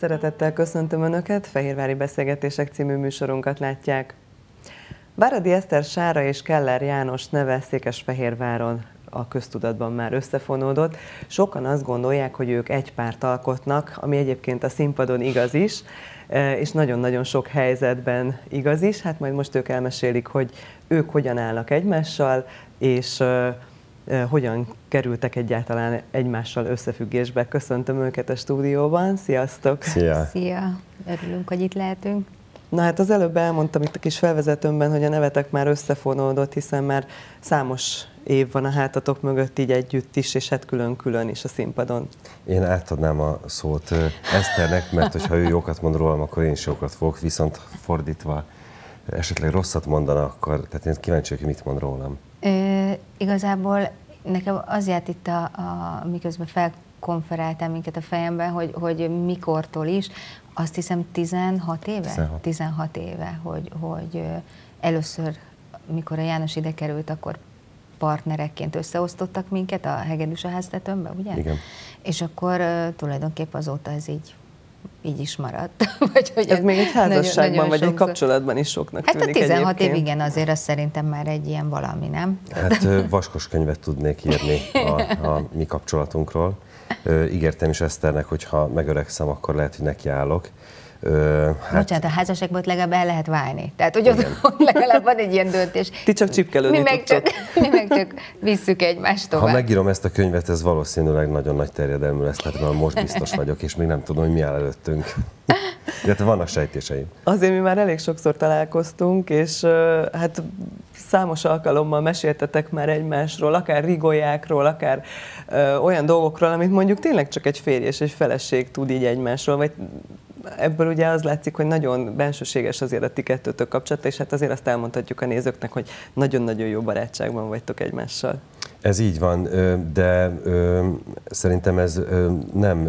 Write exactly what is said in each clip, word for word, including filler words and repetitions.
Szeretettel köszöntöm Önöket, Fehérvári Beszélgetések című műsorunkat látják. Váradi Eszter Sára és Keller János neve Székesfehérváron a köztudatban már összefonódott. Sokan azt gondolják, hogy ők egy párt alkotnak, ami egyébként a színpadon igaz is, és nagyon-nagyon sok helyzetben igaz is. Hát majd most ők elmesélik, hogy ők hogyan állnak egymással, és hogyan kerültek egyáltalán egymással összefüggésbe. Köszöntöm őket a stúdióban. Sziasztok! Szia! Szia! Örülünk, hogy itt lehetünk. Na hát az előbb elmondtam itt a kis felvezetőmben, hogy a nevetek már összefonódott, hiszen már számos év van a hátatok mögött így együtt is, és hát külön-külön is a színpadon. Én átadnám a szót Eszternek, mert hogyha ő jókat mond rólam, akkor én is jókat fogok, viszont fordítva esetleg rosszat mondana, akkor tehát én kíváncsi vagyok, hogy mit mond rólam. Ö, igazából nekem az járt itt, a, a, miközben felkonferáltál minket a fejemben, hogy, hogy mikortól is, azt hiszem tizenhat éve? tizenhat. tizenhat éve, hogy, hogy először, mikor a János ide került, akkor partnerekként összeosztottak minket a Hegedűs a háztetőmbe, ugye? Igen. És akkor uh, tulajdonképpen azóta ez így, így is maradt. Vagy, hogy ez, ez még egy házasságban, nagyon, nagyon vagy sokszor. egy kapcsolatban is soknak hát tűnik. Hát a tizenhat egyébként. év, igen, azért az szerintem már egy ilyen valami, nem? Hát vaskos könyvet tudnék írni a, a mi kapcsolatunkról. Ígértem is Eszternek, hogy ha megöregszem, akkor lehet, hogy nekiállok. Hát, Bocsánat, a házasságból legalább el lehet válni. Tehát, hogy ott, ott legalább van egy ilyen döntés. Ti csak csipkelődni mi meg csak, mi meg csak visszük egymást tovább. Ha megírom ezt a könyvet, ez valószínűleg nagyon nagy terjedelmű lesz, tehát már most biztos vagyok, és még nem tudom, hogy mi áll előttünk. Illetve vannak sejtéseim. Azért mi már elég sokszor találkoztunk, és uh, hát számos alkalommal meséltetek már egymásról, akár rigolyákról, akár uh, olyan dolgokról, amit mondjuk tényleg csak egy férj és egy feleség tud így egymásról, vagy ebből ugye az látszik, hogy nagyon bensőséges azért a ti kettőtök kapcsolata, és hát azért azt elmondhatjuk a nézőknek, hogy nagyon-nagyon jó barátságban vagytok egymással. Ez így van, de szerintem ez nem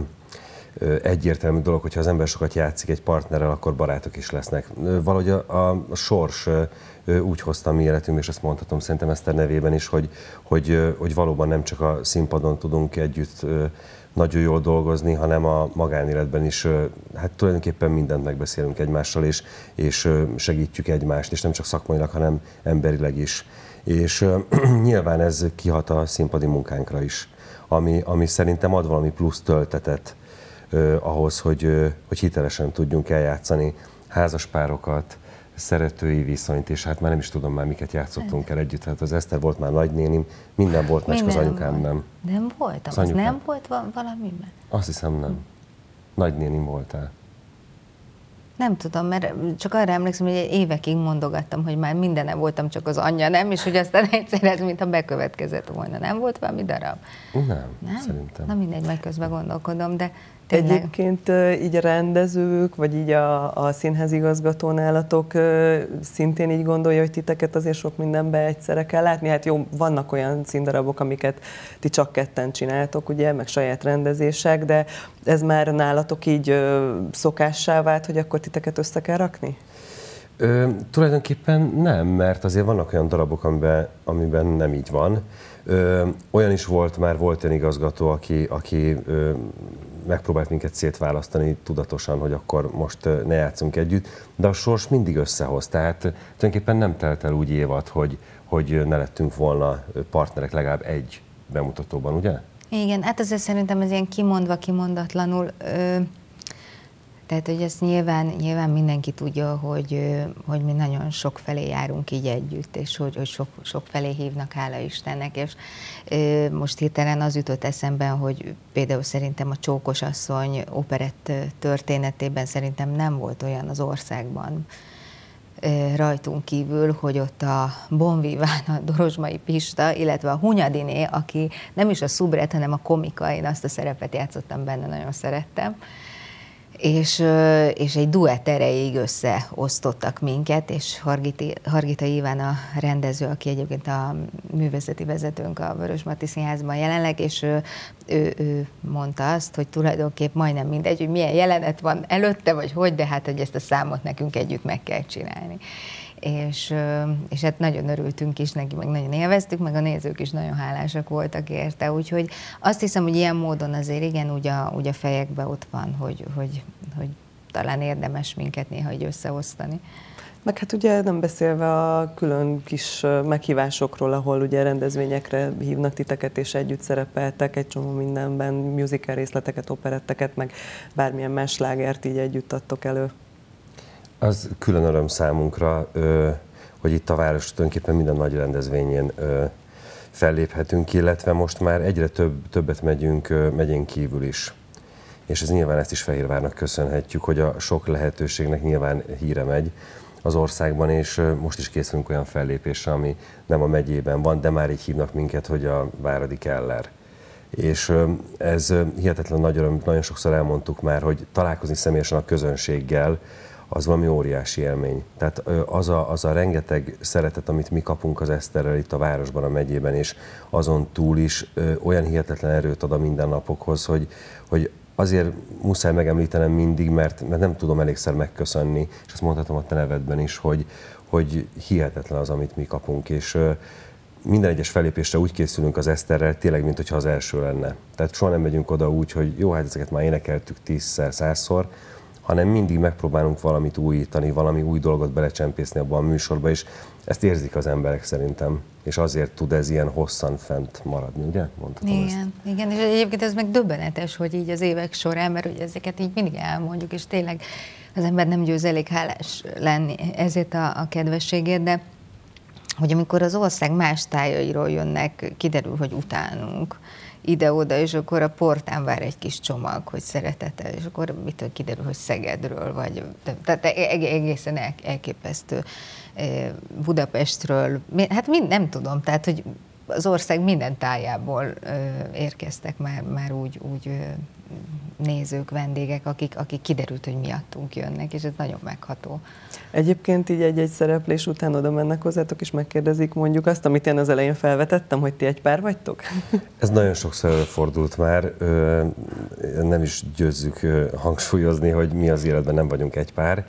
egyértelmű dolog, hogyha az ember sokat játszik egy partnerrel, akkor barátok is lesznek. Valahogy a, a sors úgy hozta a mi életünkbe, és ezt mondhatom szerintem Eszter nevében is, hogy, hogy, hogy valóban nem csak a színpadon tudunk együtt nagyon jól dolgozni, hanem a magánéletben is, hát tulajdonképpen mindent megbeszélünk egymással, és, és segítjük egymást, és nem csak szakmailag, hanem emberileg is. És nyilván ez kihat a színpadi munkánkra is, ami, ami szerintem ad valami plusz töltetet eh, ahhoz, hogy, eh, hogy hitelesen tudjunk eljátszani házaspárokat, szeretői viszonyt, és hát már nem is tudom már, miket játszottunk el együtt. Hát az Eszter volt már nagynénim, minden volt, meg csak az anyukám nem. Nem voltam, az, az nem volt valamiben? Azt hiszem nem. Nagynénim voltál. Nem tudom, mert csak arra emlékszem, hogy évekig mondogattam, hogy már mindene voltam, csak az anyja nem, és hogy aztán egyszer ez, mintha bekövetkezett volna. Nem volt valami darab? Nem, nem? szerintem. Na mindegy, majd közben gondolkodom, de tényleg. Egyébként így a rendezők, vagy így a, a színházigazgató nálatok szintén így gondolja, hogy titeket azért sok mindenbe egyszerre kell látni? Hát jó, vannak olyan színdarabok, amiket ti csak ketten csináltok, ugye, meg saját rendezések, de ez már nálatok így szokássá vált, hogy akkor titeket össze kell rakni? Ö, tulajdonképpen nem, mert azért vannak olyan darabok, amiben, amiben nem így van. Ö, olyan is volt, már volt olyan igazgató, aki, aki ö, megpróbált minket szétválasztani tudatosan, hogy akkor most ne játszunk együtt, de a sors mindig összehoz. Tehát tulajdonképpen nem telt el úgy évad, hogy, hogy ne lettünk volna partnerek legalább egy bemutatóban, ugye? Igen, hát azért szerintem ez ilyen kimondva, kimondatlanul, ö, tehát hogy ezt nyilván, nyilván mindenki tudja, hogy, hogy mi nagyon sok felé járunk így együtt, és hogy, hogy sok, sok felé hívnak, hála Istennek, és ö, most hirtelen az jutott eszemben, hogy például szerintem a Csókos asszony operett történetében szerintem nem volt olyan az országban ö, rajtunk kívül, hogy ott a Bonviván, a Dorozsmai Pista, illetve a Hunyadiné, aki nem is a szubret, hanem a komika, én azt a szerepet játszottam benne, nagyon szerettem. És, és egy duett erejéig összeosztottak minket, és Hargiti, Hargita Iván a rendező, aki egyébként a művészeti vezetőnk a Vörösmarty Színházban jelenleg, és ő, ő, ő mondta azt, hogy tulajdonképp majdnem mindegy, hogy milyen jelenet van előtte, vagy hogy, de hát, hogy ezt a számot nekünk együtt meg kell csinálni. és, és hát nagyon örültünk is neki, meg nagyon élveztük, meg a nézők is nagyon hálásak voltak érte, úgyhogy azt hiszem, hogy ilyen módon azért igen, úgy a, úgy a fejekben ott van, hogy, hogy, hogy talán érdemes minket néha így összeosztani. Meg hát ugye nem beszélve a külön kis meghívásokról, ahol ugye rendezvényekre hívnak titeket, és együtt szerepeltek egy csomó mindenben, musical részleteket, operetteket, meg bármilyen más slágert így együtt adtok elő. Az külön öröm számunkra, hogy itt a város tulajdonképpen minden nagy rendezvényén felléphetünk, illetve most már egyre több, többet megyünk megyén kívül is. És ez nyilván ezt is Fehérvárnak köszönhetjük, hogy a sok lehetőségnek nyilván híre megy az országban, és most is készülünk olyan fellépésre, ami nem a megyében van, de már így hívnak minket, hogy a Váradi Keller. És ez hihetetlen nagy öröm, nagyon sokszor elmondtuk már, hogy találkozni személyesen a közönséggel, az valami óriási élmény. Tehát az a, az a rengeteg szeretet, amit mi kapunk az Eszterrel itt a városban, a megyében, és azon túl is olyan hihetetlen erőt ad a mindennapokhoz, hogy, hogy azért muszáj megemlítenem mindig, mert, mert nem tudom elégszer megköszönni, és azt mondhatom a te nevedben is, hogy, hogy hihetetlen az, amit mi kapunk, és minden egyes fellépésre úgy készülünk az Eszterrel, tényleg, mint hogyha az első lenne. Tehát soha nem megyünk oda úgy, hogy jó, hát ezeket már énekeltük tízszer, százszor, hanem mindig megpróbálunk valamit újítani, valami új dolgot belecsempészni abba a műsorba, és ezt érzik az emberek szerintem, és azért tud ez ilyen hosszan fent maradni, ugye? Mondhatom igen, ezt. igen, és egyébként ez meg döbbenetes, hogy így az évek során, mert ugye ezeket így mindig elmondjuk, és tényleg az ember nem győz elég hálás lenni ezért a, a kedvességért, de hogy amikor az ország más tájairól jönnek, kiderül, hogy utánunk ide-oda, és akkor a portán vár egy kis csomag, hogy szeretete, és akkor mitől kiderül, hogy Szegedről, vagy tehát egészen elképesztő Budapestről, hát mind, nem tudom, tehát hogy az ország minden tájából érkeztek már, már úgy, úgy nézők, vendégek, akik, akik kiderült, hogy miattunk jönnek, és ez nagyon megható. Egyébként így egy-egy szereplés után oda mennek hozzátok, és megkérdezik mondjuk azt, amit én az elején felvetettem, hogy ti egy pár vagytok? Ez nagyon sokszor előfordult már, nem is győzzük hangsúlyozni, hogy mi az életben nem vagyunk egy pár.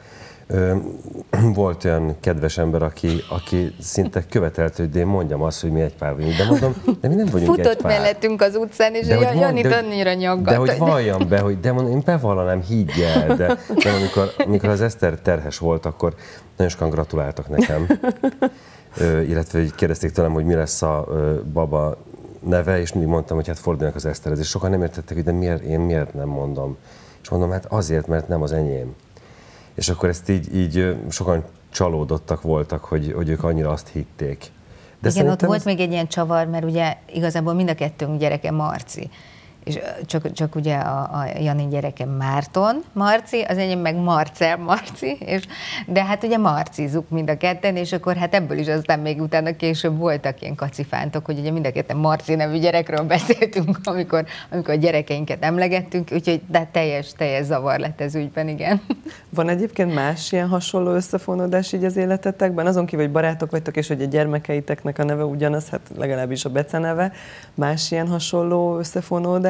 Volt olyan kedves ember, aki, aki szinte követelt, hogy én mondjam azt, hogy mi egy pár vagyunk, de mondom, de mi nem vagyunk Futott egy pár. mellettünk az utcán, és Jan, Janit annyira nyaggat. De hogy valljam be, hogy de mondom, én bevallanám, higgy el, de, de amikor, amikor az Eszter terhes volt, akkor nagyon sokan gratuláltak nekem, Ö, illetve hogy kérdezték tőlem, hogy mi lesz a ö, baba neve, és mindig mondtam, hogy hát forduljanak az Eszterhez, és sokan nem értettek, hogy de miért, én miért nem mondom. És mondom, hát azért, mert nem az enyém. És akkor ezt így, így sokan csalódottak voltak, hogy, hogy ők annyira azt hitték. De igen, ott volt ez... még egy ilyen csavar, mert ugye igazából mind a kettőnk gyereke Marci. És csak, csak ugye a, a Jani gyereke Márton Marci, az enyém meg Marcel Marci, és, de hát ugye marcizuk mind a ketten, és akkor hát ebből is aztán még utána később voltak ilyen kacifántok, hogy ugye mind a ketten Marci nevű gyerekről beszéltünk, amikor, amikor a gyerekeinket emlegettünk, úgyhogy de teljes, teljes zavar lett ez ügyben, igen. Van egyébként más ilyen hasonló összefonódás így az életetekben? Azon kívül, hogy barátok vagytok, és hogy a gyermekeiteknek a neve ugyanaz, hát legalábbis a Bece neve, más ilyen hasonló összefonódás?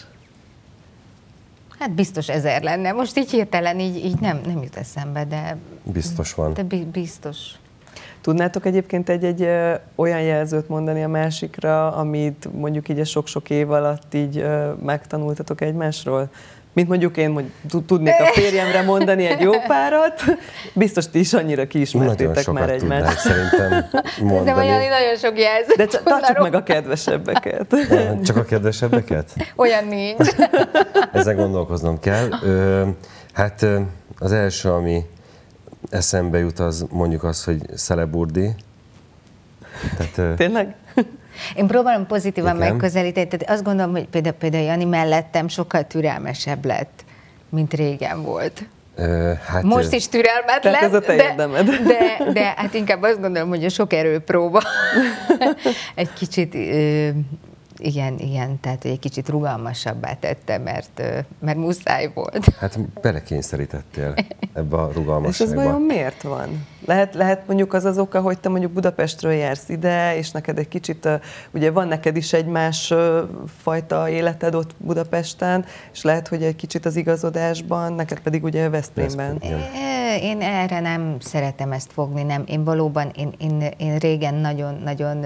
Hát biztos ezer lenne. Most így hirtelen így, így nem, nem jut eszembe, de... Biztos van. De biztos. Tudnátok egyébként egy-egy olyan jelzőt mondani a másikra, amit mondjuk így a sok-sok év alatt így megtanultatok egymásról? Mint mondjuk én hogy tudnék a férjemre mondani egy jó párat, biztos ti is annyira kiismertétek már egymást. Szerintem mondani. De olyan nagyon sok jelzőt. De tartsuk meg a kedvesebbeket. Csak a kedvesebbeket? Olyan nincs. Ezen gondolkoznom kell. Ö, hát az első, ami eszembe jut, az mondjuk az, hogy Szeleburdi. Tehát, Tényleg? Én próbálom pozitívan igen. megközelíteni, tehát azt gondolom, hogy például, például Jani mellettem sokkal türelmesebb lett, mint régen volt. Ö, hát Most is türelmetlen, ez a te de, érdemed. de, de hát inkább azt gondolom, hogy a sok erőpróba egy kicsit ö, igen, igen, tehát hogy egy kicsit rugalmasabbá tette, mert, mert muszáj volt. Hát belekényszerítettél ebbe a És rugalmasságba. ez vajon miért van? Lehet, lehet mondjuk az az oka, hogy te mondjuk Budapestről jársz ide, és neked egy kicsit, ugye van neked is egy más fajta életed ott Budapesten, és lehet, hogy egy kicsit az igazodásban, neked pedig ugye Veszprémben. Én erre nem szeretem ezt fogni, nem. Én valóban, én, én, én régen nagyon-nagyon,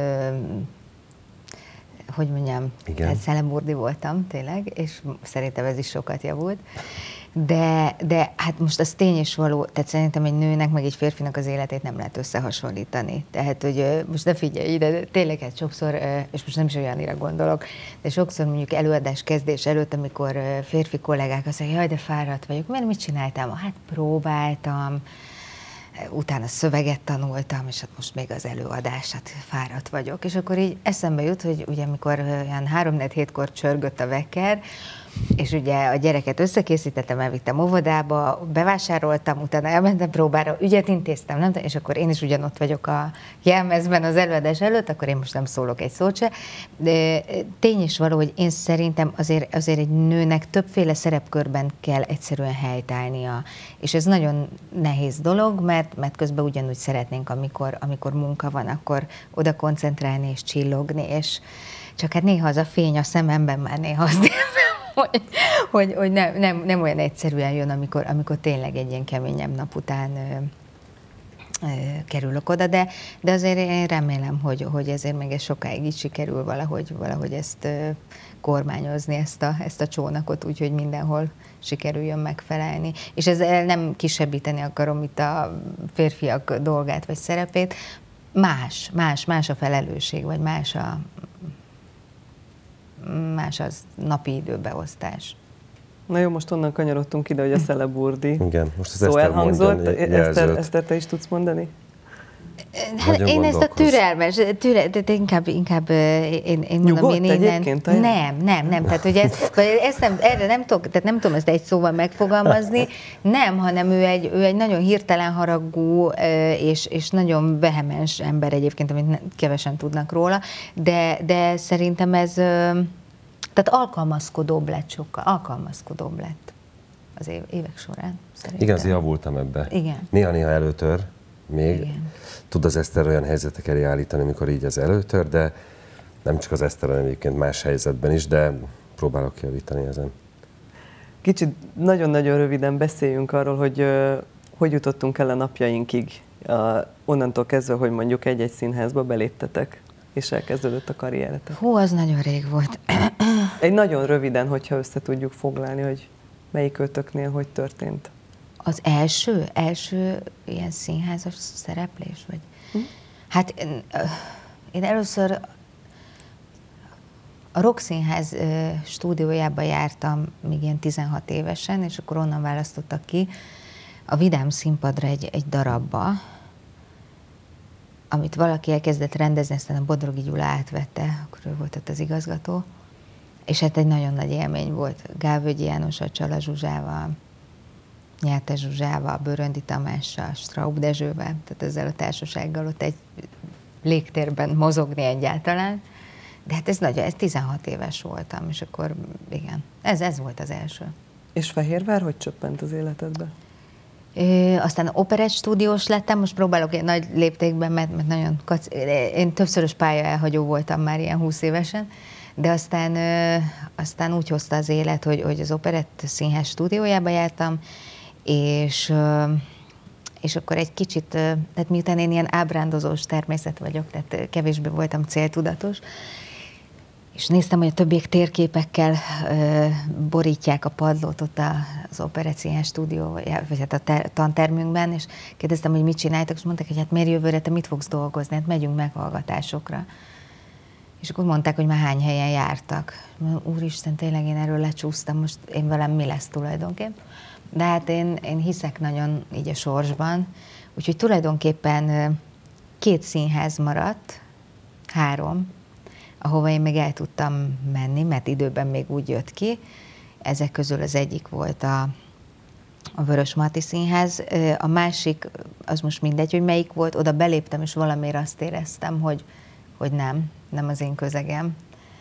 hogy mondjam, szellemurdi voltam tényleg, és szerintem ez is sokat javult. De, de hát most az tény is való, tehát szerintem egy nőnek, meg egy férfinak az életét nem lehet összehasonlítani. Tehát, hogy most ne figyelj ide, tényleg hát sokszor, és most nem is olyanira gondolok, de sokszor mondjuk előadás kezdés előtt, amikor férfi kollégák azt mondják, jaj, de fáradt vagyok, mert mit csináltam? Hát próbáltam, utána szöveget tanultam, és hát most még az előadás, hát fáradt vagyok. És akkor így eszembe jut, hogy ugye amikor olyan három-négy hétkor csörgött a vekker, és ugye a gyereket összekészítettem, elvittem óvodába, bevásároltam, utána elmentem próbára, ügyet intéztem, nem? És akkor én is ugyanott vagyok a jelmezben az előadás előtt, akkor én most nem szólok egy szót se. De tény is való, hogy én szerintem azért, azért egy nőnek többféle szerepkörben kell egyszerűen helytállnia. És ez nagyon nehéz dolog, mert, mert közben ugyanúgy szeretnénk, amikor, amikor munka van, akkor oda koncentrálni és csillogni, és csak hát néha az a fény a szememben már néha azt érzem, hogy, hogy, hogy nem, nem, nem olyan egyszerűen jön, amikor, amikor tényleg egy ilyen keményebb nap után ö, ö, kerülök oda, de, de azért én remélem, hogy, hogy ezért még ez sokáig így sikerül valahogy, valahogy ezt ö, kormányozni, ezt a, ezt a csónakot, úgyhogy mindenhol sikerüljön megfelelni. És ezzel nem kisebbíteni akarom itt a férfiak dolgát vagy szerepét, más, más, más a felelősség, vagy más a más az napi időbeosztás. Na jó, most onnan kanyarodtunk ide, hogy a szeleburdi Igen, most az szó Eszter elhangzott. mondjon, Eszter, Eszter, te is tudsz mondani? Hát én ezt a türelmes, türel, de inkább, inkább én, én mondom, én innen... Nem, nem, nem, tehát hogy ez, ezt nem, erre nem tudok, tehát nem tudom ezt egy szóval megfogalmazni, nem, hanem ő egy, ő egy nagyon hirtelen haragú és, és nagyon vehemens ember egyébként, amit kevesen tudnak róla, de, de szerintem ez, tehát alkalmazkodóbb lett sokkal, alkalmazkodóbb lett az évek során. Szerintem. Igen, javultam ebbe. Igen. Néha-néha előtör még. Igen. Tud az Eszter olyan helyzetek elé állítani, amikor így az előtör, de nem csak az Eszter, hanem egyébként más helyzetben is, de próbálok javítani ezen. Kicsit nagyon-nagyon röviden beszéljünk arról, hogy uh, hogy jutottunk el a napjainkig, uh, onnantól kezdve, hogy mondjuk egy-egy színházba beléptetek, és elkezdődött a karrieretek. Hú, az nagyon rég volt. Egy nagyon röviden, hogyha össze tudjuk foglalni, hogy melyik ötöknél hogy történt. Az első, első ilyen színházas szereplés? Vagy? Hm? Hát én, én először a Rock Színház stúdiójába jártam még ilyen tizenhat évesen, és akkor onnan választottak ki a Vidám színpadra egy, egy darabba, amit valaki elkezdett rendezni, aztán a Bodrogi Gyula átvette, akkor ő volt ott az igazgató, és hát egy nagyon nagy élmény volt. Gálvölgyi Jánossal, Csala Zsuzsával, Nyerte Zsuzsával, Bőröndi Tamással, Straub Dezsővel, tehát ezzel a társasággal ott egy légtérben mozogni egyáltalán. De hát ez nagyon, ez tizenhat éves voltam, és akkor igen, ez, ez volt az első. És Fehérvár hogy csöppent az életedbe? Ö, aztán operett stúdiós lettem, most próbálok egy nagy léptékben, mert, mert nagyon kac... Én többszörös pálya elhagyó voltam már ilyen húsz évesen, de aztán, ö, aztán úgy hozta az élet, hogy, hogy az operett színház stúdiójába jártam, és, és akkor egy kicsit, tehát miután én ilyen ábrándozós természet vagyok, tehát kevésbé voltam céltudatos, és néztem, hogy a többiek térképekkel borítják a padlót ott az Operett Színház stúdió, vagy hát a ter- tantermünkben, és kérdeztem, hogy mit csináltak, és mondták, hogy hát miért jövőre te mit fogsz dolgozni, hát megyünk meghallgatásokra. És akkor mondták, hogy már hány helyen jártak. Mondom, úristen, tényleg én erről lecsúsztam, most én velem mi lesz tulajdonképpen. De hát én, én hiszek nagyon így a sorsban, úgyhogy tulajdonképpen két színház maradt, három, ahova én még el tudtam menni, mert időben még úgy jött ki. Ezek közül az egyik volt a, a Vörösmarty Színház, a másik, az most mindegy, hogy melyik volt, oda beléptem, és valamiért azt éreztem, hogy, hogy nem, nem az én közegem.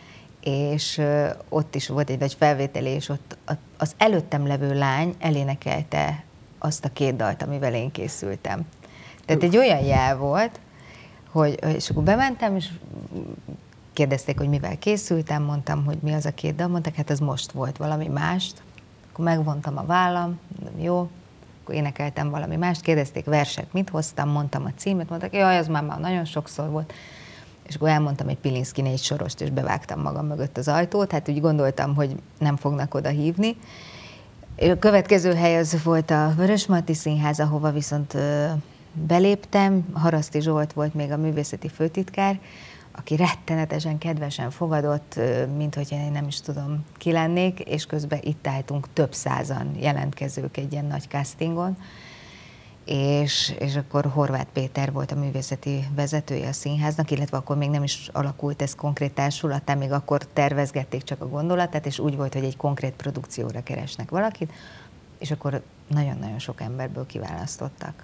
és ott is volt egy nagy felvételi, és ott az előttem levő lány elénekelte azt a két dalt, amivel én készültem. Tehát egy olyan jel volt, hogy, és akkor bementem, és kérdezték, hogy mivel készültem, mondtam, hogy mi az a két dal, mondták, hát ez most volt valami mást, akkor megvontam a vállam, mondom, jó, akkor énekeltem valami mást, kérdezték verset, mit hoztam, mondtam a címet, mondták, jaj, az már, már nagyon sokszor volt, és akkor elmondtam egy Pilinszky négy sorost, és bevágtam magam mögött az ajtót, hát úgy gondoltam, hogy nem fognak oda hívni. A következő hely az volt a Vörösmarty Színház, ahova viszont beléptem, Haraszti Zsolt volt még a művészeti főtitkár, aki rettenetesen kedvesen fogadott, mint hogyha én nem is tudom, ki lennék, és közben itt álltunk több százan jelentkezők egy ilyen nagy castingon, és, és akkor Horváth Péter volt a művészeti vezetője a színháznak, illetve akkor még nem is alakult ez konkrét társulat, még akkor tervezgették csak a gondolatát, és úgy volt, hogy egy konkrét produkcióra keresnek valakit, és akkor nagyon-nagyon sok emberből kiválasztottak.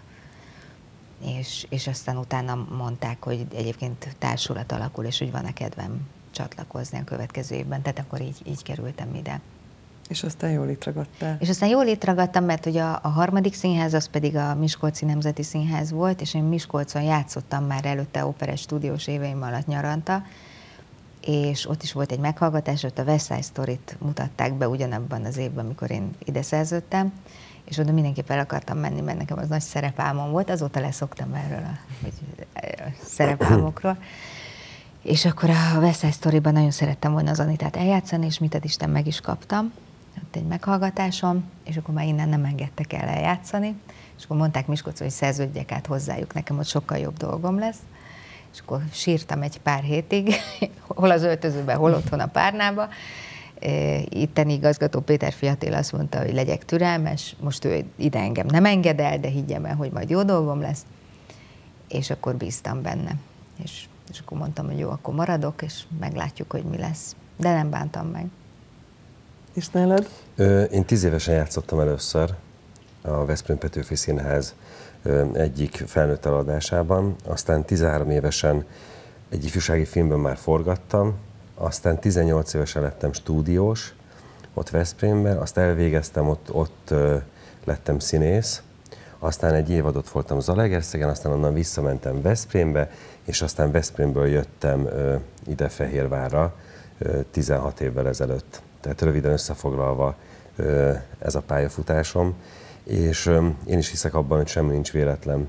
És, és aztán utána mondták, hogy egyébként társulat alakul, és hogy van-e kedvem csatlakozni a következő évben, tehát akkor így, így kerültem ide. És aztán jól itt ragadtál? És aztán jól itt ragadtam, mert ugye a, a harmadik színház az pedig a Miskolci Nemzeti Színház volt, és én Miskolcon játszottam már előtte operett stúdiós éveim alatt nyaranta, és ott is volt egy meghallgatás, ott a West Side Story-t mutatták be ugyanabban az évben, amikor én ide szerződtem, és oda mindenképp el akartam menni, mert nekem az nagy szerepálmom volt, azóta leszoktam erről a, a szerepálmokról. És akkor a West Side Story-ban nagyon szerettem volna az Anitát eljátszani, és mit ad Isten, meg is kaptam. Ott egy meghallgatásom, és akkor már innen nem engedtek el eljátszani, és akkor mondták Miskolcon, hogy szerződjek át hozzájuk, nekem ott sokkal jobb dolgom lesz. És akkor sírtam egy pár hétig, hol az öltözőben, hol otthon a párnába. Itteni igazgató Péter Fiatél azt mondta, hogy legyek türelmes, most ő ide engem nem enged el, de higgyem el, hogy majd jó dolgom lesz. És akkor bíztam benne. És, és akkor mondtam, hogy jó, akkor maradok, és meglátjuk, hogy mi lesz. De nem bántam meg. És nálad? Én tíz évesen játszottam először a Veszprém Petőfi Színház egyik felnőtt eladásában, aztán tizenhárom évesen egy ifjúsági filmben már forgattam, aztán tizennyolc évesen lettem stúdiós, ott Veszprémben, azt elvégeztem, ott, ott lettem színész, aztán egy évadot voltam Zalaegerszegen, aztán onnan visszamentem Veszprémbe, és aztán Veszprémből jöttem ide Fehérvárra tizenhat évvel ezelőtt. Tehát röviden összefoglalva ez a pályafutásom, és én is hiszek abban, hogy semmi nincs véletlen.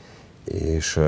És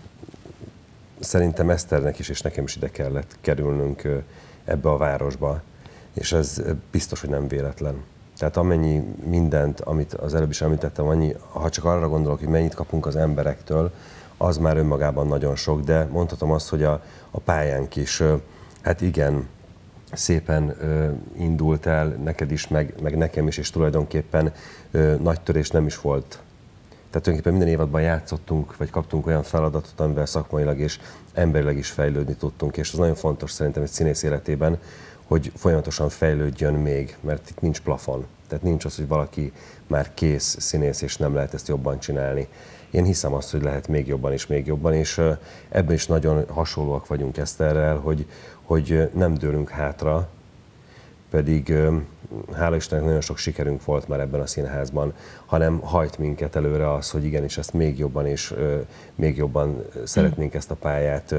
szerintem Eszternek is, és nekem is ide kellett kerülnünk ebbe a városba, és ez biztos, hogy nem véletlen. Tehát amennyi mindent, amit az előbb is említettem, annyi, ha csak arra gondolok, hogy mennyit kapunk az emberektől, az már önmagában nagyon sok, de mondhatom azt, hogy a, a pályánk is, hát igen, szépen ö, indult el neked is, meg, meg nekem is, és tulajdonképpen ö, nagy törés nem is volt. Tehát tulajdonképpen minden évadban játszottunk, vagy kaptunk olyan feladatot, amivel szakmailag és emberileg is fejlődni tudtunk, és az nagyon fontos szerintem egy színész életében, hogy folyamatosan fejlődjön még, mert itt nincs plafon. Tehát nincs az, hogy valaki már kész színész, és nem lehet ezt jobban csinálni. Én hiszem azt, hogy lehet még jobban és még jobban, és ebben is nagyon hasonlóak vagyunk Eszterrel, hogy, hogy nem dőlünk hátra, pedig hála Istennek nagyon sok sikerünk volt már ebben a színházban, hanem hajt minket előre az, hogy igenis ezt még jobban és még jobban szeretnénk ezt a pályát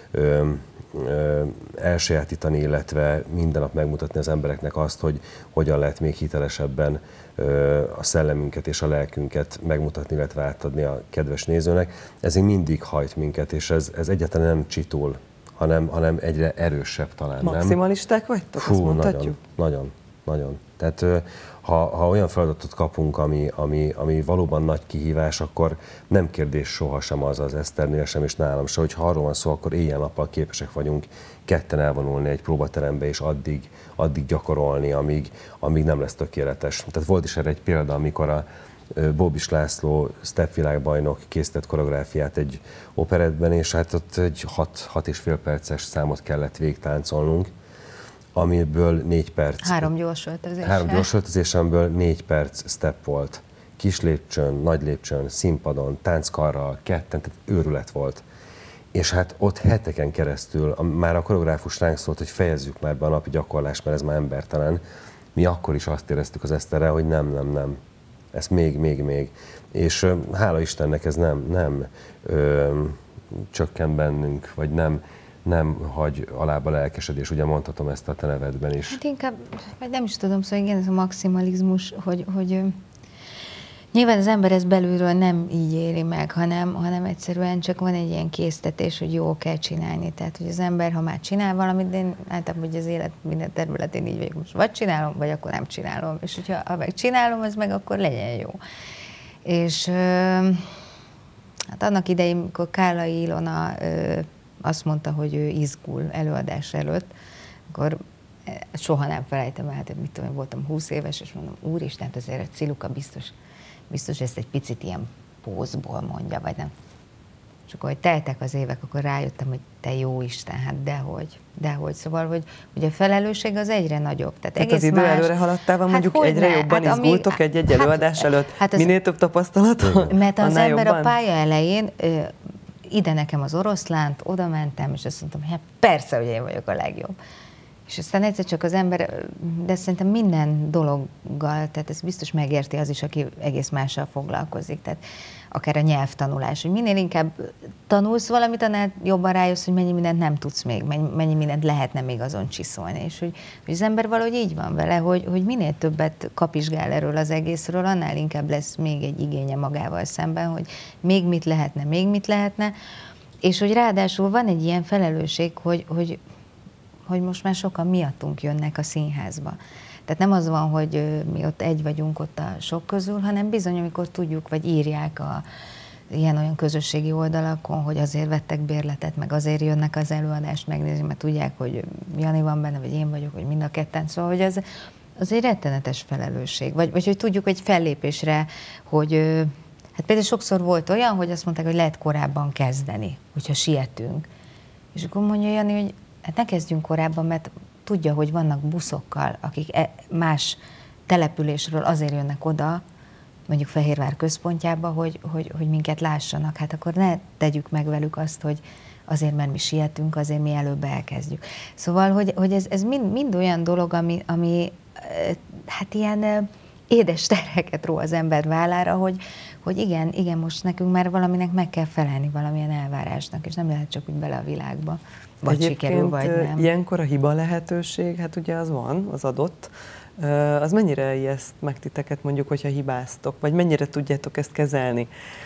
elsajátítani, illetve minden nap megmutatni az embereknek azt, hogy hogyan lehet még hitelesebben a szellemünket és a lelkünket megmutatni, illetve átadni a kedves nézőnek. Ez még mindig hajt minket, és ez, ez egyáltalán nem csitul, hanem, hanem egyre erősebb talán. Maximalisták vagytok, Fú, azt mondhatjuk? Nagyon, nagyon, nagyon. Tehát ha, ha olyan feladatot kapunk, ami, ami, ami valóban nagy kihívás, akkor nem kérdés sohasem az az Eszternél sem, és nálam se, hogy ha arról van szó, akkor éjjel-nappal képesek vagyunk ketten elvonulni egy próbaterembe, és addig, addig gyakorolni, amíg, amíg nem lesz tökéletes. Tehát volt is erre egy példa, amikor a Bóbis László step világbajnok készített koreográfiát egy operettben, és hát ott egy hat, hat és fél perces számot kellett végtáncolnunk, amiből négy perc. Három gyors öltözés. Három gyors öltözésemből négy perc step volt. Kis lépcsőn, nagy lépcsőn, színpadon, tánckarral, ketten, tehát őrület volt. És hát ott heteken keresztül, a, már a koreográfus ránk szólt, hogy fejezzük már be a napi gyakorlást, mert ez már embertelen. Mi akkor is azt éreztük az Eszterrel, hogy nem, nem, nem. Ez még, még, még. És ö, hála Istennek ez nem, nem ö, csökken bennünk, vagy nem, nem hagy alába lelkesedés. Ugye mondhatom ezt a te nevedben is. Hát inkább, vagy nem is tudom, szóval igen, ez a maximalizmus, hogy, hogy ö, nyilván az ember ezt belülről nem így éli meg, hanem, hanem egyszerűen csak van egy ilyen késztetés, hogy jó kell csinálni. Tehát, hogy az ember, ha már csinál valamit, de én általában hogy az élet minden területén így vagyok, most vagy csinálom, vagy akkor nem csinálom. És hogyha ha meg csinálom, az meg akkor legyen jó. És ö, hát annak idején, amikor Kállai Ilona ö, azt mondta, hogy ő izgul előadás előtt, akkor soha nem felejtem el, hát mit tudom, én voltam húsz éves, és mondom, úristen, azért a Ciluka biztos, biztos ezt egy picit ilyen pózból mondja, vagy nem. És akkor, hogy teltek az évek, akkor rájöttem, hogy te jó Isten, hát dehogy, dehogy. Szóval, hogy ugye a felelősség az egyre nagyobb. Tehát, Tehát egész az idő más... előre haladtával hát mondjuk egyre ne? jobban hát izgultok ami... egy-egy hát, előadás előtt? Hát az... Minél több tapasztalat, Mert az annál ember jobban? a pálya elején, ö, ide nekem az oroszlánt, oda mentem, és azt mondtam, hát persze, hogy én vagyok a legjobb. És aztán egyszer csak az ember, de szerintem minden dologgal, tehát ez biztos megérti az is, aki egész mással foglalkozik, tehát akár a nyelvtanulás, hogy minél inkább tanulsz valamit, annál jobban rájössz, hogy mennyi mindent nem tudsz még, mennyi mindent lehetne még azon csiszolni, és hogy, hogy az ember valahogy így van vele, hogy, hogy minél többet kapizsgál erről az egészről, annál inkább lesz még egy igénye magával szemben, hogy még mit lehetne, még mit lehetne, és hogy ráadásul van egy ilyen felelősség, hogy, hogy hogy most már sokan miattunk jönnek a színházba. Tehát nem az van, hogy mi ott egy vagyunk ott a sok közül, hanem bizony, amikor tudjuk, vagy írják a ilyen-olyan közösségi oldalakon, hogy azért vettek bérletet, meg azért jönnek az előadást megnézni, mert tudják, hogy Jani van benne, vagy én vagyok, vagy mind a ketten. Szóval, hogy az, az egy rettenetes felelősség. Vagy, vagy hogy tudjuk, hogy fellépésre, hogy hát például sokszor volt olyan, hogy azt mondták, hogy lehet korábban kezdeni, hogyha sietünk. És akkor mondja Jani, hogy hát ne kezdjünk korábban, mert tudja, hogy vannak buszokkal, akik más településről azért jönnek oda, mondjuk Fehérvár központjába, hogy, hogy, hogy minket lássanak. Hát akkor ne tegyük meg velük azt, hogy azért, mert mi sietünk, azért mi előbb elkezdjük. Szóval, hogy, hogy ez, ez mind, mind olyan dolog, ami, ami hát ilyen édes terheket ró az ember vállára, hogy, hogy igen, igen, most nekünk már valaminek meg kell felelni, valamilyen elvárásnak, és nem lehet csak úgy bele a világba. Vagy Egyébként sikerül, vagy nem. Ilyenkor a hiba lehetőség, hát ugye az van, az adott. Az mennyire ijeszt meg titeket, mondjuk, hogyha hibáztok, vagy mennyire tudjátok ezt kezelni?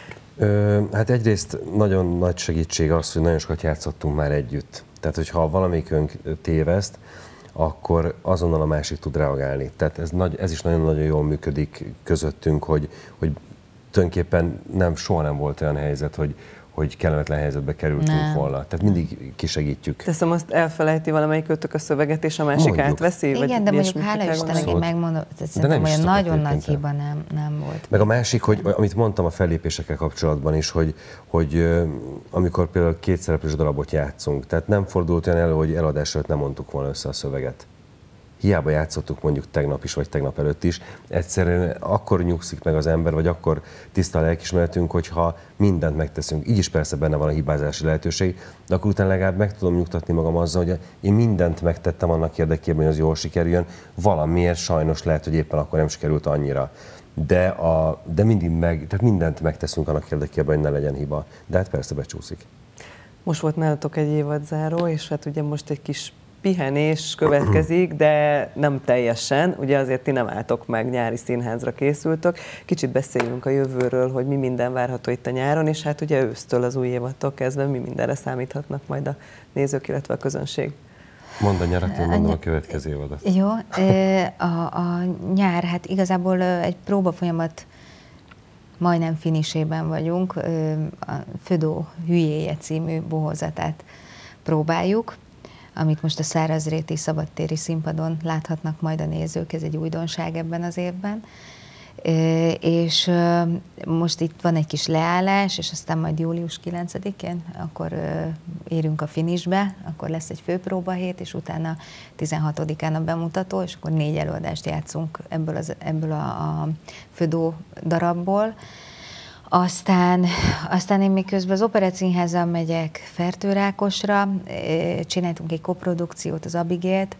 Ö, hát egyrészt nagyon nagy segítség az, hogy nagyon sokat játszottunk már együtt. Tehát, hogyha valamikünk téveszt, akkor azonnal a másik tud reagálni. Tehát ez, nagy, ez is nagyon-nagyon jól működik közöttünk, hogy, hogy tulajdonképpen nem, soha nem volt olyan helyzet, hogy, hogy kellemetlen helyzetbe kerültünk nem. volna. Tehát mindig kisegítjük. Teszem, azt elfelejti valamelyik kötök a szöveget, és a másik Mondjuk. átveszi? Igen, vagy de mondjuk hála Istennek, én megmondom, szerintem olyan nagyon nagy hiba nem, nem volt. Meg a másik, hogy amit mondtam a fellépésekkel kapcsolatban is, hogy, hogy amikor például két szereplős darabot játszunk, tehát nem fordult olyan elő, hogy eladás előtt nem mondtuk volna össze a szöveget. Hiába játszottuk mondjuk tegnap is, vagy tegnap előtt is, egyszerűen akkor nyugszik meg az ember, vagy akkor tiszta a lelkismeretünk, hogyha mindent megteszünk. Így is persze benne van a hibázási lehetőség, de akkor utána legalább meg tudom nyugtatni magam azzal, hogy én mindent megtettem annak érdekében, hogy az jól sikerüljön. Valamiért sajnos lehet, hogy éppen akkor nem sikerült annyira. De, a, de mindig meg, tehát mindent megteszünk annak érdekében, hogy ne legyen hiba. De hát persze becsúszik. Most volt nálatok egy évadzáró, és hát ugye most egy kis pihenés következik, de nem teljesen. Ugye azért ti nem álltok meg, nyári színházra készültök. Kicsit beszéljünk a jövőről, hogy mi minden várható itt a nyáron, és hát ugye ősztől az új évattól kezdve mi mindenre számíthatnak majd a nézők, illetve a közönség. Mondd a nyarat, én mondom a következő évadat. Jó, a, a nyár, hát igazából egy próbafolyamat majdnem finisében vagyunk. A Födó hülyéje című bohózatát próbáljuk, amit most a Szárazréti szabadtéri színpadon láthatnak majd a nézők, ez egy újdonság ebben az évben. És most itt van egy kis leállás, és aztán majd július kilencedikén, akkor érünk a finishbe, akkor lesz egy főpróbahét, és utána tizenhatodikán a bemutató, és akkor négy előadást játszunk ebből, az, ebből a, a Födó darabból. Aztán, aztán én még közben az Operett Színházzal megyek Fertőrákosra, csináltunk egy koprodukciót, az Abigélt,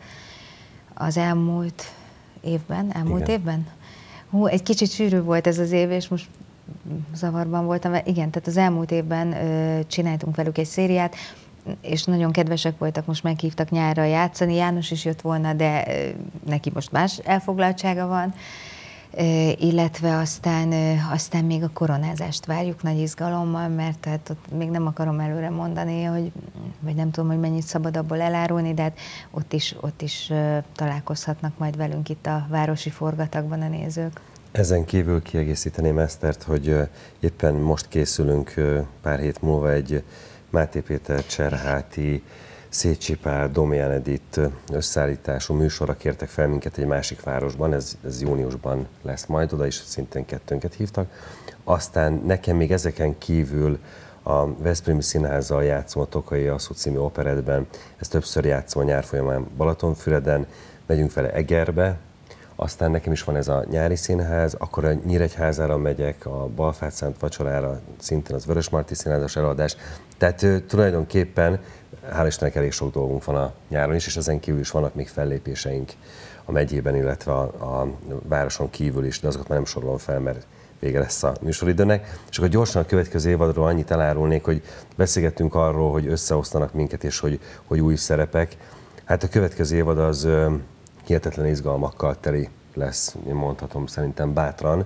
az elmúlt évben, elmúlt Igen. évben? Hú, egy kicsit sűrű volt ez az év, és most zavarban voltam. Igen, tehát az elmúlt évben ö, csináltunk velük egy szériát, és nagyon kedvesek voltak, most meghívtak nyárra játszani. János is jött volna, de ö, neki most más elfoglaltsága van. Ö, illetve aztán, ö, aztán még a koronázást várjuk nagy izgalommal, mert tehát ott még nem akarom előre mondani, hogy, vagy nem tudom, hogy mennyit szabad abból elárulni, de hát ott is, ott is ö, találkozhatnak majd velünk itt a városi forgatagban a nézők. Ezen kívül kiegészíteném Esztert, hogy éppen most készülünk pár hét múlva egy Máté Péter Cserháti, Szécsi Pál, Domján Edith összeállítású műsorra kértek fel minket egy másik városban, ez, ez júniusban lesz majd, oda is szintén kettőnket hívtak. Aztán nekem még ezeken kívül a Veszprémi Színházzal játszom a Tokai Asszú című operettben, ezt többször játszom a nyár folyamán Balatonfüreden, megyünk vele Egerbe, aztán nekem is van ez a nyári színház, akkor a Nyíregyházára megyek, a Balfát Szánt vacsorára, szintén az Vörösmarty Színházas előadás. Tehát ö, tulajdonképpen, hál' Istennek elég sok dolgunk van a nyáron is, és ezen kívül is vannak még fellépéseink a megyében, illetve a, a városon kívül is, de azokat már nem sorolom fel, mert vége lesz a műsoridőnek. És akkor gyorsan a következő évadról annyit elárulnék, hogy beszélgettünk arról, hogy összeosztanak minket, és hogy, hogy új szerepek. Hát a következő évad az ö, hihetetlen izgalmakkal teli lesz, én mondhatom szerintem bátran,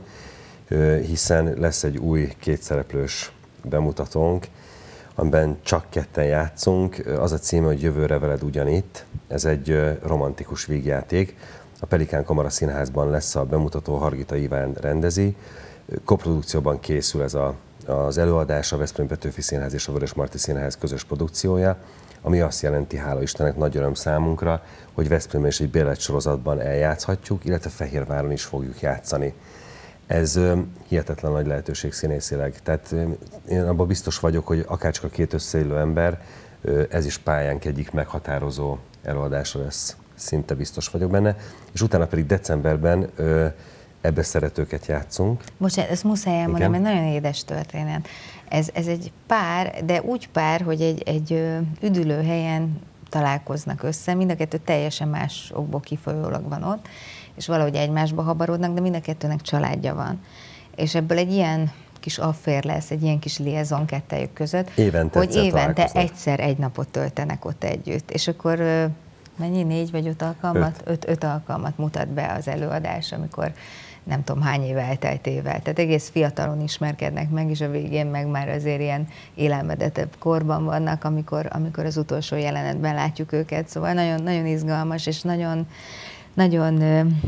hiszen lesz egy új kétszereplős bemutatónk, amiben csak ketten játszunk. Az a címe, hogy Jövőre veled ugyanitt. Ez egy romantikus vígjáték. A Pelikán Kamara Színházban lesz a bemutató, Hargita Iván rendezi. Koprodukcióban készül ez a, az előadás, a Veszprém Petőfi Színház és a Vörösmarty Színház közös produkciója, ami azt jelenti, hála Istennek, nagy öröm számunkra, hogy Veszprémben is egy bérletsorozatban eljátszhatjuk, illetve Fehérváron is fogjuk játszani. Ez ö, hihetetlen nagy lehetőség színészileg. Tehát ö, én abban biztos vagyok, hogy akárcsak a két összeillő ember, ö, ez is pályánk egyik meghatározó előadása lesz. Szinte biztos vagyok benne. És utána pedig decemberben ö, ebbe szeretőket játszunk. Bocsánat, ezt muszáj elmondani, mert nagyon édes történet. Ez, ez egy pár, de úgy pár, hogy egy, egy üdülőhelyen találkoznak össze, mind a kettő teljesen más okból kifolyólag van ott, és valahogy egymásba habarodnak, de mind a kettőnek családja van. És ebből egy ilyen kis affér lesz, egy ilyen kis liaison kettejük között, évente hogy évente egyszer egy napot töltenek ott együtt. És akkor mennyi, négy vagy öt alkalmat? Öt, öt, öt alkalmat mutat be az előadás, amikor nem tudom hány éve elteltével. Tehát egész fiatalon ismerkednek meg, és a végén meg már azért ilyen élelmedetebb korban vannak, amikor, amikor az utolsó jelenetben látjuk őket. Szóval nagyon, nagyon izgalmas, és nagyon, nagyon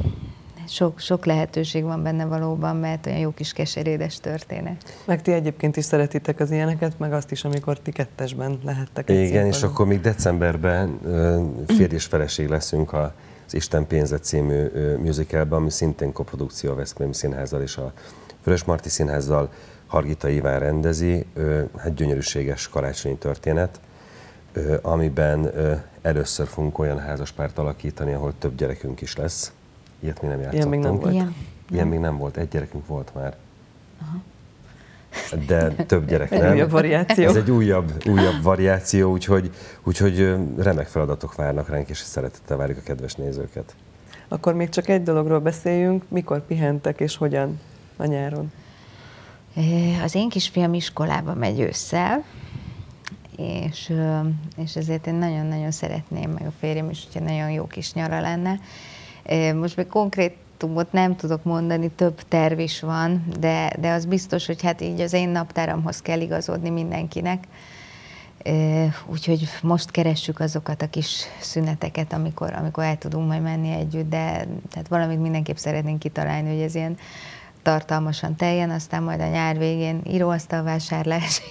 sok, sok lehetőség van benne valóban, mert olyan jó kis keserédes történet. Meg ti egyébként is szeretitek az ilyeneket, meg azt is, amikor ti kettesben lehettek. Egy Igen, színpadon. És akkor még decemberben férj és feleség leszünk a az Isten pénze című musicalben, ami szintén koprodukció a Veszprémi Színházzal és a Vörösmarty Színházzal, Hargita Iván rendezi. Hát gyönyörűséges karácsonyi történet, amiben először fogunk olyan házaspárt alakítani, ahol több gyerekünk is lesz. Ilyet mi nem játszottunk. Ilyen még nem volt. Ilyen, Ilyen még nem volt. Egy gyerekünk volt már. Aha. De több gyerek egy nem. Újabb variáció. Ez egy újabb, újabb variáció, úgyhogy, úgyhogy remek feladatok várnak ránk, és szeretettel várjuk a kedves nézőket. Akkor még csak egy dologról beszéljünk, mikor pihentek és hogyan a nyáron? Az én kisfiam iskolába megy ősszel, és, és ezért én nagyon-nagyon szeretném, meg a férjem is, hogyha nagyon jó kis nyara lenne. Most még konkrét nem tudok mondani, több terv is van, de, de az biztos, hogy hát így az én naptáramhoz kell igazodni mindenkinek. Úgyhogy most keressük azokat a kis szüneteket, amikor, amikor el tudunk majd menni együtt, de tehát valamit mindenképp szeretnénk kitalálni, hogy ez ilyen tartalmasan teljen, aztán majd a nyár végén íróasztalvásárlás,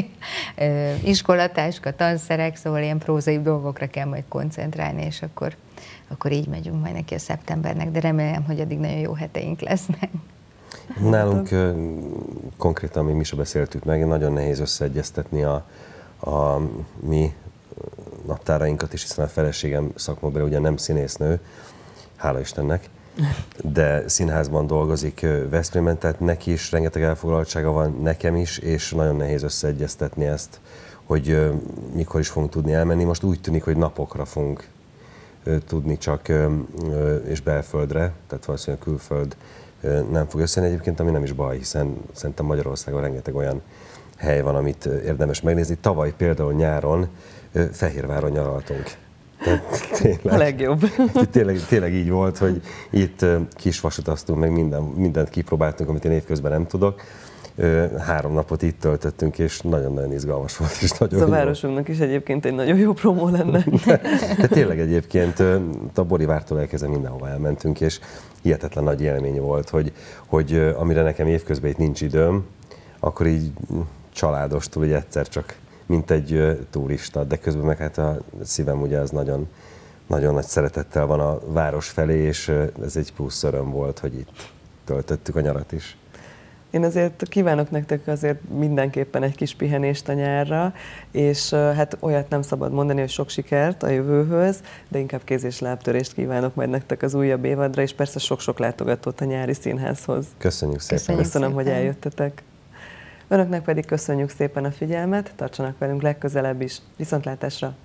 iskolatáska, tanszerek, szóval ilyen prózai dolgokra kell majd koncentrálni, és akkor akkor így megyünk majd neki a szeptembernek, de remélem, hogy addig nagyon jó heteink lesznek. Nálunk konkrétan, még mi sem beszéltük meg, nagyon nehéz összeegyeztetni a, a mi naptárainkat is, hiszen a feleségem szakmabeli ugye nem színésznő, hála Istennek, de színházban dolgozik Veszprémben, tehát neki is rengeteg elfoglaltsága van, nekem is, és nagyon nehéz összeegyeztetni ezt, hogy mikor is fogunk tudni elmenni. Most úgy tűnik, hogy napokra fogunk tudni csak, és belföldre, tehát valószínűleg külföld nem fog összejönni egyébként, ami nem is baj, hiszen szerintem Magyarországon rengeteg olyan hely van, amit érdemes megnézni. Tavaly például nyáron Fehérváron nyaraltunk. Tényleg, a legjobb. Tényleg, tényleg így volt, hogy itt kisvasutaztunk, meg minden, mindent kipróbáltunk, amit én évközben nem tudok. Három napot itt töltöttünk, és nagyon-nagyon izgalmas volt. És nagyon Ez a városunknak is egyébként egy nagyon jó promó lenne. De, de tényleg egyébként a Borivártól elkezdve mindenhova elmentünk, és hihetetlen nagy élmény volt, hogy, hogy amire nekem évközben itt nincs időm, akkor így családostul, hogy egyszer csak, mint egy turista, de közben meg hát a szívem ugye az nagyon, nagyon nagy szeretettel van a város felé, és ez egy plusz öröm volt, hogy itt töltöttük a nyarat is. Én azért kívánok nektek azért mindenképpen egy kis pihenést a nyárra, és hát olyat nem szabad mondani, hogy sok sikert a jövőhöz, de inkább kéz- és lábtörést kívánok majd nektek az újabb évadra, és persze sok-sok látogatót a nyári színházhoz. Köszönjük szépen. Köszönjük Köszönöm, szépen. hogy eljöttetek. Önöknek pedig köszönjük szépen a figyelmet, tartsanak velünk legközelebb is. Viszontlátásra!